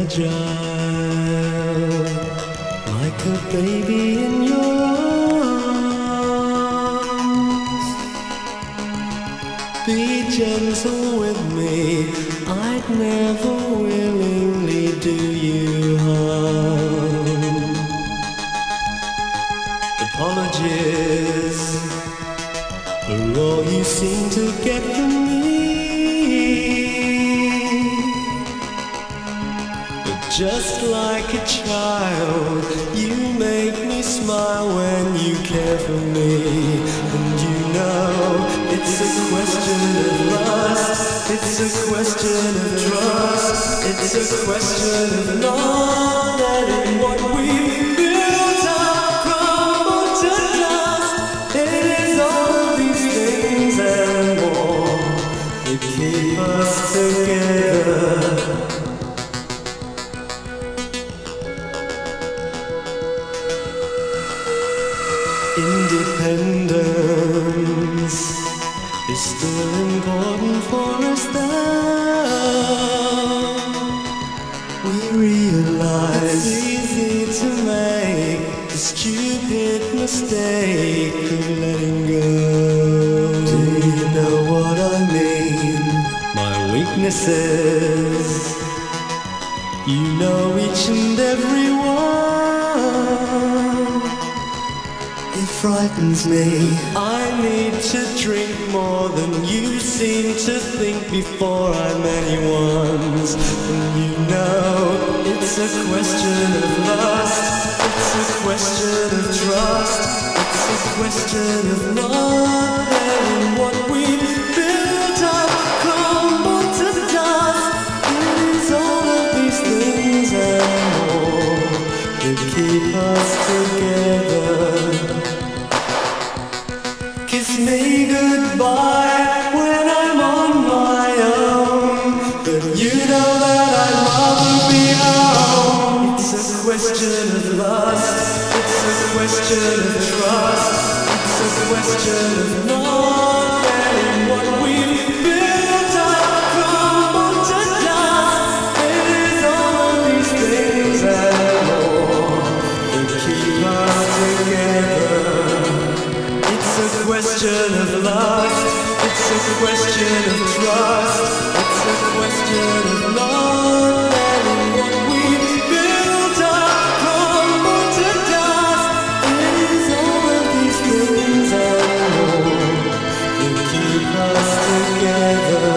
fragile, like a baby in your arms. Be gentle with me, I'd never willingly do you harm. Apologies for all you seem to get from me. Just like a child, you make me smile when you care for me. And you know, it's a question of lust, it's a question of trust, it's a question of not letting what we built up crumble to dust. It is all of these things and more that keep us together. Independence is still important for us now. We realize it's easy to make the stupid mistake of letting go. Do you know what I mean? My weaknesses, you know each and every one. It frightens me. I need to drink more than you seem to think before I'm anyone's. And you know, it's a question of lust, it's a question of trust, it's a question of not letting what we built up crumble to dust. It is all of these things and more that keep us together. Kiss me goodbye when I'm on my own, but you know that I'd rather be home. It's a question of lust, it's a question of trust, it's a question of not letting what we've built up crumble to dust. It is all of these things and more that keep us together. It's a question of lust, it's a question of trust, it's a question of not letting what we've built up crumble to dust. It is all of these things and more that keep us together.